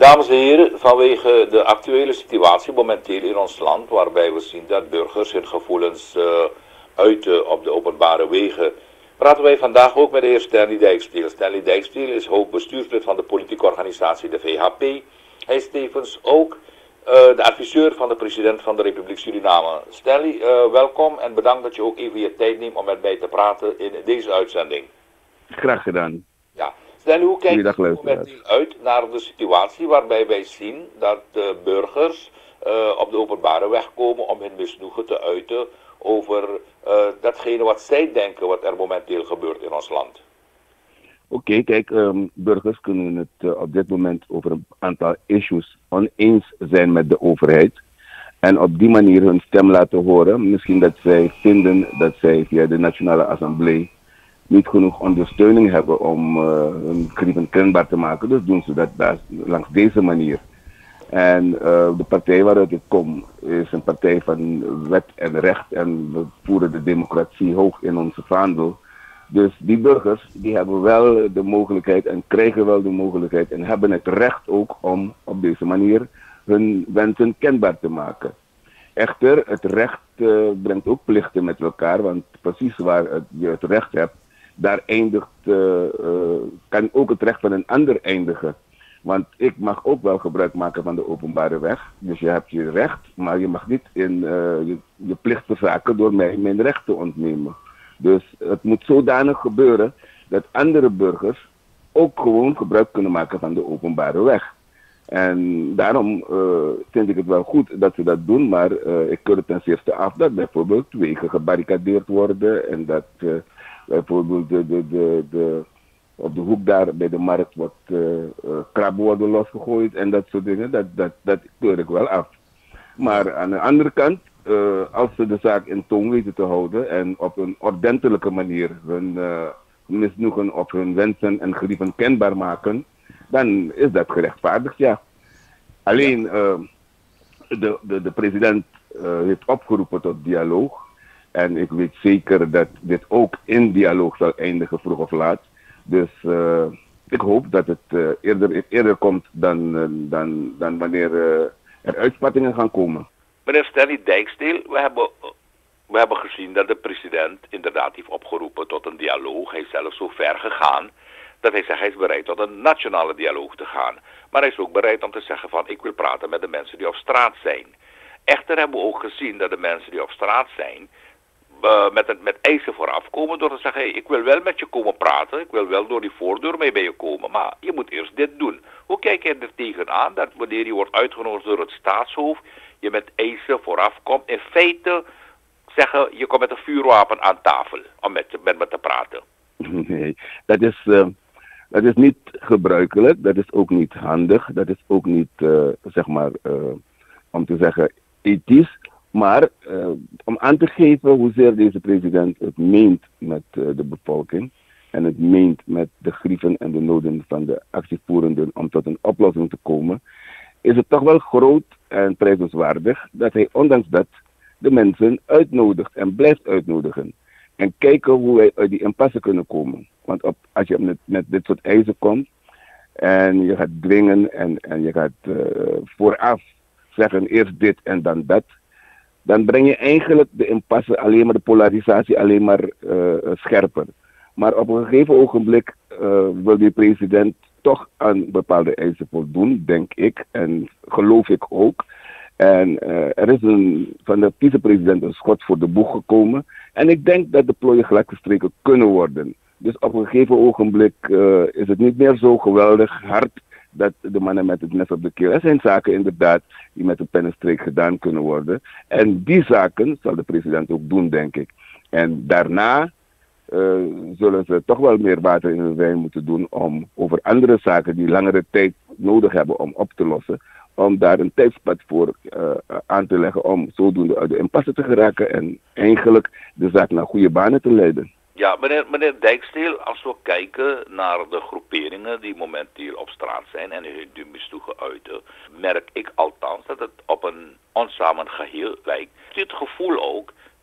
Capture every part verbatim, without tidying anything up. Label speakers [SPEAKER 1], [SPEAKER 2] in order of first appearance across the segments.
[SPEAKER 1] Dames en heren, vanwege de actuele situatie momenteel in ons land, waarbij we zien dat burgers hun gevoelens uh, uiten op de openbare wegen, praten wij vandaag ook met de heer Stanley Dijksteel. Stanley Dijksteel is hoofdbestuurslid van de politieke organisatie de V H P. Hij is tevens ook uh, de adviseur van de president van de Republiek Suriname. Stanley, uh, welkom en bedankt dat je ook even je tijd neemt om met mij te praten in deze uitzending.
[SPEAKER 2] Graag gedaan.
[SPEAKER 1] Ja. Stanley, hoe kijkt u momenteel uit naar de situatie waarbij wij zien dat de burgers uh, op de openbare weg komen om hun misnoegen te uiten over uh, datgene wat zij denken wat er momenteel gebeurt in ons land?
[SPEAKER 2] Oké, okay, kijk, um, burgers kunnen het uh, op dit moment over een aantal issues oneens zijn met de overheid. En op die manier hun stem laten horen. Misschien dat zij vinden dat zij via de Nationale Assemblée niet genoeg ondersteuning hebben om uh, hun grieven kenbaar te maken. Dus doen ze dat daar, langs deze manier. En uh, de partij waaruit ik kom is een partij van wet en recht. En we voeren de democratie hoog in onze vaandel. Dus die burgers die hebben wel de mogelijkheid en krijgen wel de mogelijkheid en hebben het recht ook om op deze manier hun wensen kenbaar te maken. Echter, het recht uh, brengt ook plichten met elkaar, want precies waar het, je het recht hebt, daar eindigt, uh, uh, kan ook het recht van een ander eindigen. Want ik mag ook wel gebruik maken van de openbare weg. Dus je hebt je recht, maar je mag niet in uh, je, je plicht verzaken door mij mijn recht te ontnemen. Dus het moet zodanig gebeuren dat andere burgers ook gewoon gebruik kunnen maken van de openbare weg. En daarom uh, vind ik het wel goed dat ze dat doen, maar uh, ik keur het ten zeerste af dat bijvoorbeeld wegen gebarricadeerd worden en dat uh, bijvoorbeeld de, de, de, de, op de hoek daar bij de markt wat uh, uh, krabben worden losgegooid en dat soort dingen, dat, dat, dat keur ik wel af. Maar aan de andere kant, uh, als ze de zaak in toom weten te houden en op een ordentelijke manier hun uh, misnoegen of hun wensen en grieven kenbaar maken, dan is dat gerechtvaardigd, ja. Alleen, uh, de, de, de president uh, heeft opgeroepen tot dialoog. En ik weet zeker dat dit ook in dialoog zal eindigen, vroeg of laat. Dus uh, ik hoop dat het uh, eerder, eerder komt dan, uh, dan, dan wanneer uh, er uitspattingen gaan komen.
[SPEAKER 1] Meneer Stanley Dijksteel, we hebben, we hebben gezien dat de president inderdaad heeft opgeroepen tot een dialoog. Hij is zelfs zo ver gegaan dat hij zegt hij is bereid tot een nationale dialoog te gaan. Maar hij is ook bereid om te zeggen van ik wil praten met de mensen die op straat zijn. Echter hebben we ook gezien dat de mensen die op straat zijn Uh, met, een, met eisen vooraf komen door te zeggen, hey, ik wil wel met je komen praten, ik wil wel door die voordeur mee bij je komen, maar je moet eerst dit doen. Hoe kijk je er tegenaan dat wanneer je wordt uitgenodigd door het staatshoofd, je met eisen vooraf komt, in feite zeggen, je komt met een vuurwapen aan tafel om met, met me te praten?
[SPEAKER 2] Nee, dat is, uh, dat is niet gebruikelijk, dat is ook niet handig, dat is ook niet, uh, zeg maar, uh, om te zeggen, ethisch. Maar uh, om aan te geven hoezeer deze president het meent met uh, de bevolking en het meent met de grieven en de noden van de actievoerenden om tot een oplossing te komen, is het toch wel groot en prijzenswaardig dat hij ondanks dat de mensen uitnodigt en blijft uitnodigen. En kijken hoe wij uit die impasse kunnen komen. Want op, als je met, met dit soort eisen komt en je gaat dwingen en, en je gaat uh, vooraf zeggen eerst dit en dan dat, dan breng je eigenlijk de impasse alleen maar, de polarisatie alleen maar uh, scherper. Maar op een gegeven ogenblik uh, wil die president toch aan bepaalde eisen voldoen, denk ik. En geloof ik ook. En uh, er is een, van de vicepresident een schot voor de boeg gekomen. En ik denk dat de plooien glad gestreken kunnen worden. Dus op een gegeven ogenblik uh, is het niet meer zo geweldig hard dat de mannen met het mes op de keel. Er zijn zaken inderdaad die met een pennenstreek gedaan kunnen worden. En die zaken zal de president ook doen, denk ik. En daarna uh, zullen ze toch wel meer water in hun wijn moeten doen om over andere zaken die langere tijd nodig hebben om op te lossen, om daar een tijdspad voor uh, aan te leggen om zodoende uit de impasse te geraken en eigenlijk de zaak naar goede banen te leiden.
[SPEAKER 1] Ja, meneer, meneer Dijksteel, als we kijken naar de groeperingen die momenteel op straat zijn en hun misnoegen uiten, merk ik althans dat het op een onsamen geheel lijkt. Ik heb het gevoel ook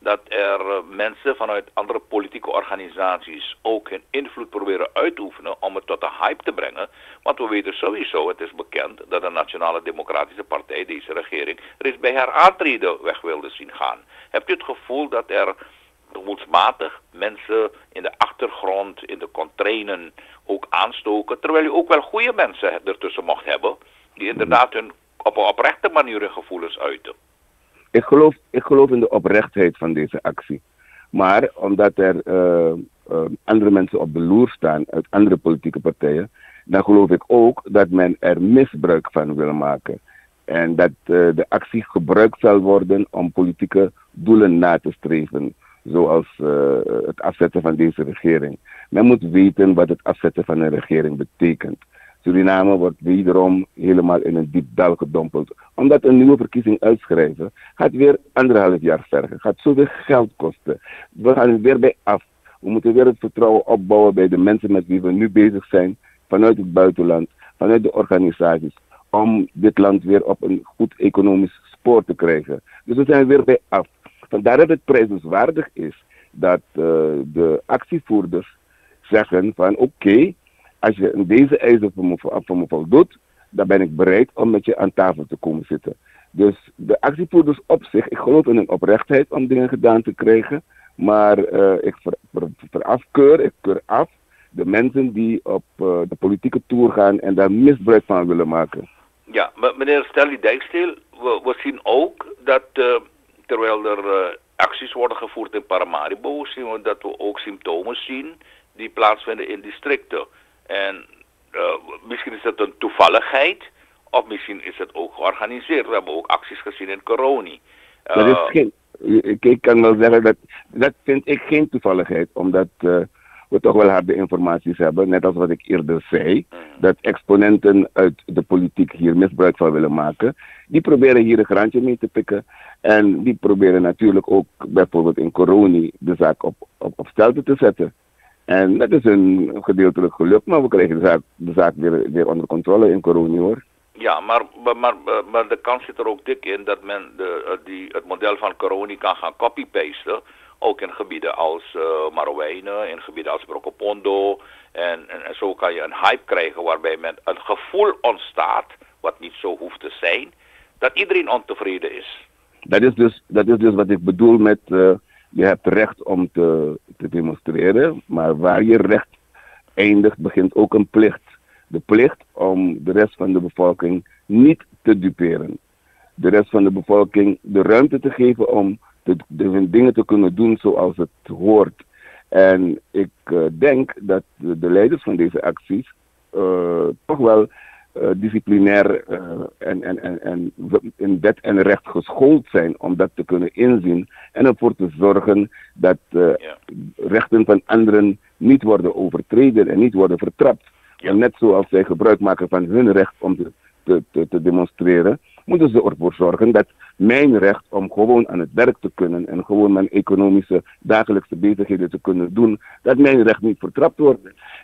[SPEAKER 1] dat er uh, mensen vanuit andere politieke organisaties ook hun invloed proberen uitoefenen om het tot een hype te brengen. Want we weten sowieso, het is bekend, dat de Nationale Democratische Partij, deze regering, reeds bij haar aantreden weg wilde zien gaan. Hebt u het gevoel dat er gevoelsmatig mensen in de achtergrond, in de contrainen ook aanstoken, terwijl u ook wel goede mensen ertussen mocht hebben, die inderdaad hun op een oprechte manier hun gevoelens uiten?
[SPEAKER 2] Ik geloof, ik geloof in de oprechtheid van deze actie. Maar omdat er uh, uh, andere mensen op de loer staan uit andere politieke partijen, dan geloof ik ook dat men er misbruik van wil maken. En dat uh, de actie gebruikt zal worden om politieke doelen na te streven. Zoals uh, het afzetten van deze regering. Men moet weten wat het afzetten van een regering betekent. Suriname wordt wederom helemaal in een diep dal gedompeld. Omdat een nieuwe verkiezing uitschrijven gaat weer anderhalf jaar vergen. Gaat zoveel geld kosten. We gaan er weer bij af. We moeten weer het vertrouwen opbouwen bij de mensen met wie we nu bezig zijn. Vanuit het buitenland, vanuit de organisaties. Om dit land weer op een goed economisch spoor te krijgen. Dus we zijn weer bij af. Vandaar dat het prijzenswaardig is dat uh, de actievoerders zeggen van oké, okay, als je deze eisen voor me, voor me voldoet, dan ben ik bereid om met je aan tafel te komen zitten. Dus de actievoerders op zich, ik geloof in hun oprechtheid om dingen gedaan te krijgen, maar uh, ik ver, ver, verafkeur, ik keur af de mensen die op uh, de politieke toer gaan en daar misbruik van willen maken.
[SPEAKER 1] Ja, maar meneer Stanley Dijksteel, we, we zien ook dat uh, terwijl er uh, acties worden gevoerd in Paramaribo, zien we dat we ook symptomen zien die plaatsvinden in districten. En uh, misschien is het een toevalligheid, of misschien is het ook georganiseerd. We hebben ook acties gezien in Coroni. Uh,
[SPEAKER 2] dat is geen, ik, ik kan wel zeggen, dat, dat vind ik geen toevalligheid, omdat uh, we toch wel harde informaties hebben, net als wat ik eerder zei, mm. dat exponenten uit de politiek hier misbruik van willen maken. Die proberen hier een graantje mee te pikken en die proberen natuurlijk ook bijvoorbeeld in Coroni de zaak op, op, op stelte te zetten. En dat is een gedeeltelijk geluk, maar we krijgen de zaak, de zaak weer, weer onder controle in Coroni, hoor.
[SPEAKER 1] Ja, maar, maar, maar, maar de kans zit er ook dik in dat men de, die, het model van Coroni kan gaan copy-pasten. Ook in gebieden als uh, Marowijnen, in gebieden als Brokopondo. En, en, en zo kan je een hype krijgen waarbij men een gevoel ontstaat, wat niet zo hoeft te zijn, dat iedereen ontevreden is.
[SPEAKER 2] Dat is dus, dat is dus wat ik bedoel met... Uh... Je hebt recht om te, te demonstreren, maar waar je recht eindigt, begint ook een plicht. De plicht om de rest van de bevolking niet te duperen. De rest van de bevolking de ruimte te geven om de, de, hun dingen te kunnen doen zoals het hoort. En ik uh, denk dat de, de leiders van deze acties uh, toch wel uh, disciplinair uh, en, en, en, en in wet en recht geschoold zijn om dat te kunnen inzien en ervoor te zorgen dat uh, ja. rechten van anderen niet worden overtreden en niet worden vertrapt. Ja. En net zoals zij gebruik maken van hun recht om te, te, te, te demonstreren, moeten ze ervoor zorgen dat mijn recht om gewoon aan het werk te kunnen en gewoon mijn economische dagelijkse bezigheden te kunnen doen, dat mijn recht niet vertrapt wordt.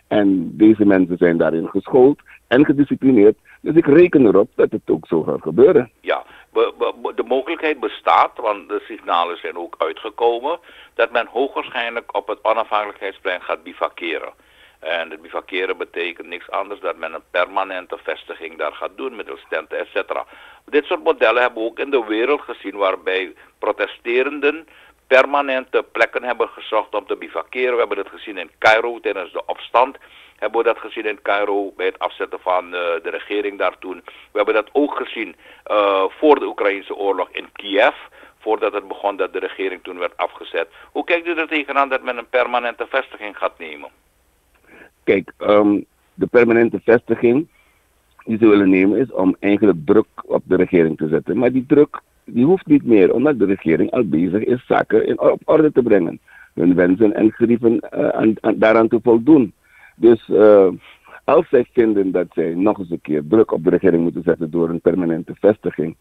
[SPEAKER 2] En deze mensen zijn daarin geschoold en gedisciplineerd. Dus ik reken erop dat het ook zo gaat gebeuren.
[SPEAKER 1] Ja, de mogelijkheid bestaat, want de signalen zijn ook uitgekomen, dat men hoogwaarschijnlijk op het onafhankelijkheidsplein gaat bivakeren. En het bivakeren betekent niks anders dan men een permanente vestiging daar gaat doen middels tenten, et cetera. Dit soort modellen hebben we ook in de wereld gezien waarbij protesterenden permanente plekken hebben gezocht om te bivakeren. We hebben het gezien in Cairo tijdens de opstand. Hebben we dat gezien in Cairo bij het afzetten van uh, de regering daar toen. We hebben dat ook gezien uh, voor de Oekraïnse oorlog in Kiev. Voordat het begon dat de regering toen werd afgezet. Hoe kijkt u er tegenaan dat men een permanente vestiging gaat nemen?
[SPEAKER 2] Kijk, um, de permanente vestiging die ze willen nemen is om eigenlijk druk op de regering te zetten. Maar die druk die hoeft niet meer, omdat de regering al bezig is zaken in, op orde te brengen. Hun wensen en grieven uh, aan, aan, daaraan te voldoen. Dus uh, als zij vinden dat zij nog eens een keer druk op de regering moeten zetten door een permanente vestiging,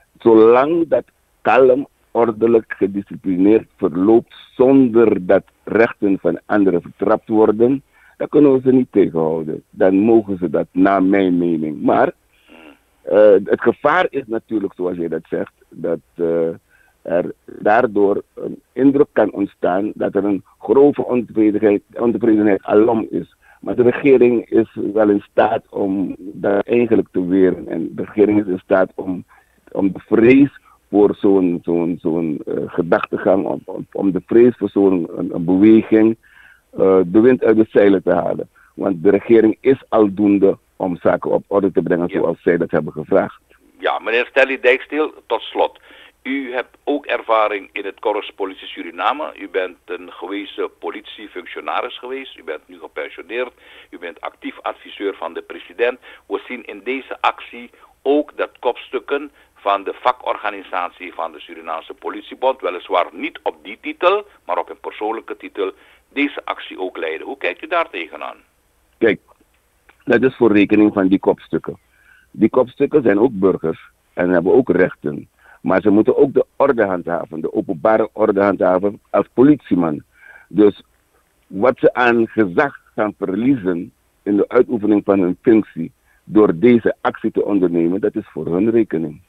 [SPEAKER 2] zolang dat kalm, ordelijk, gedisciplineerd verloopt zonder dat rechten van anderen vertrapt worden, dan kunnen we ze niet tegenhouden. Dan mogen ze dat, naar mijn mening. Maar uh, het gevaar is natuurlijk, zoals jij dat zegt, dat uh, er daardoor een indruk kan ontstaan dat er een grove ontevredenheid, ontevredenheid alom is. Maar de regering is wel in staat om dat eigenlijk te weren. En de regering is in staat om, om de vrees voor zo'n zo'n zo'n uh, gedachtegang, om, om, om de vrees voor zo'n een, een beweging, uh, de wind uit de zeilen te halen. Want de regering is aldoende om zaken op orde te brengen zoals zij dat hebben gevraagd.
[SPEAKER 1] Ja, meneer Stelly Dijksteel, tot slot. U hebt ook ervaring in het Korps Politie Suriname. U bent een gewezen politiefunctionaris geweest. U bent nu gepensioneerd. U bent actief adviseur van de president. We zien in deze actie ook dat kopstukken van de vakorganisatie van de Surinaamse Politiebond, weliswaar niet op die titel, maar op een persoonlijke titel, deze actie ook leiden. Hoe kijkt u daar tegenaan?
[SPEAKER 2] Kijk, dat is voor rekening van die kopstukken. Die kopstukken zijn ook burgers en hebben ook rechten. Maar ze moeten ook de orde handhaven, de openbare orde handhaven als politieman. Dus wat ze aan gezag gaan verliezen in de uitoefening van hun functie door deze actie te ondernemen, dat is voor hun rekening.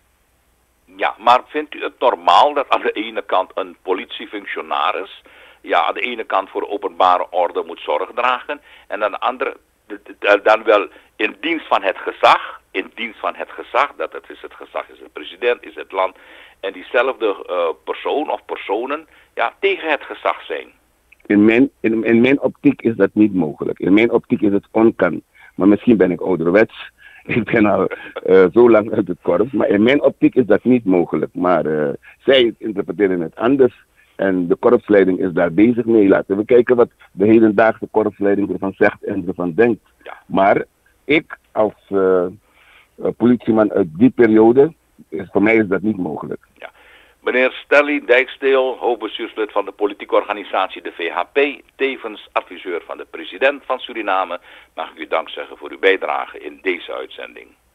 [SPEAKER 1] Ja, maar vindt u het normaal dat aan de ene kant een politiefunctionaris, ja, aan de ene kant voor openbare orde moet zorg dragen en aan de andere dan wel in dienst van het gezag, in dienst van het gezag, dat het is het gezag, is het president, is het land, en diezelfde uh, persoon of personen, ja, tegen het gezag zijn?
[SPEAKER 2] In mijn, in, in mijn optiek is dat niet mogelijk. In mijn optiek is het onkan. Maar misschien ben ik ouderwets. Ik ben al uh, zo lang uit het korps. Maar in mijn optiek is dat niet mogelijk. Maar uh, zij interpreteren het anders. En de korpsleiding is daar bezig mee. Laten we kijken wat de hedendaagse korpsleiding ervan zegt en ervan denkt.
[SPEAKER 1] Ja.
[SPEAKER 2] Maar ik als uh, politieman uit die periode, is, voor mij is dat niet mogelijk.
[SPEAKER 1] Ja. Meneer Stelly Dijksteel, hoofdbestuurslid van de politieke organisatie de V H P, tevens adviseur van de president van Suriname, mag ik u dank zeggen voor uw bijdrage in deze uitzending.